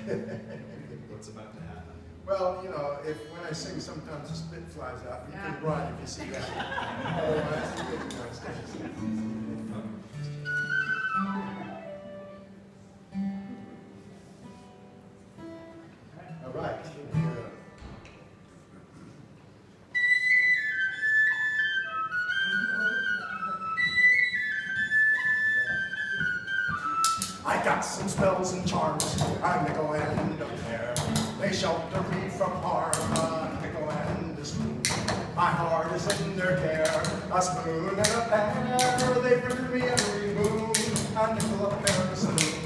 What's about to happen? Well, you know, when I sing, sometimes the spit flies out. You can run if you see that. Otherwise, you get downstairs. All right. I got some spells and charms, I'm nickel and a pear. They shelter me from harm, a nickel and a spoon. My heart is in their care, a spoon and a pear. They bring me every moon, a nickel, a pear, and a spoon.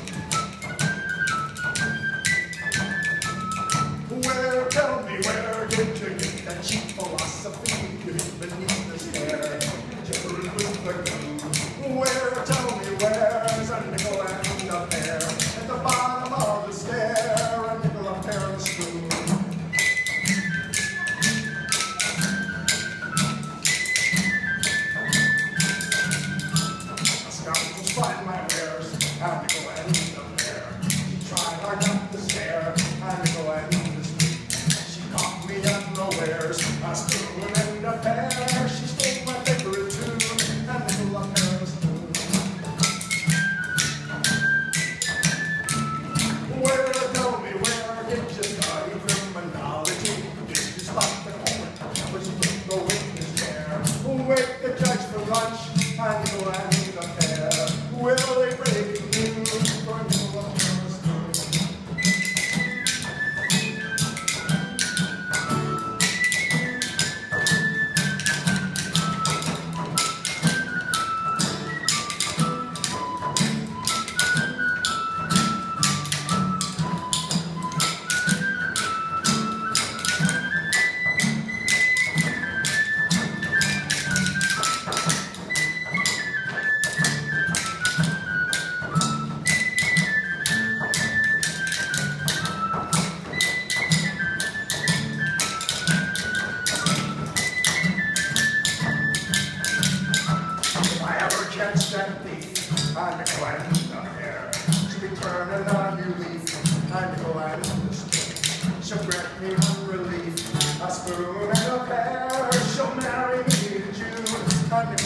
Where, tell me, where did you get that cheap philosophy you hid beneath the stare? Children with the glue. Where, tell me, where's a nickel and a pear? At the bottom of the stair, a nickel, a pear, and a spoon. A scoundrel's find my wares, a nickel and a pear. She tried hard not to stare, a nickel and a spoon. She caught me unawares, a spoon and a pear. She stole my favorite tune, a nickel, a pear, and a spoon. Wake the judge for lunch, a nickel and a pear. Will they break news for a nickel, a pear, and a spoon? Catch that thief, a nickel and a pear. She'll be turning a new leaf, a nickel and a spoon. She'll grant me one relief, a spoon and a pear. She'll marry me in June, a nickel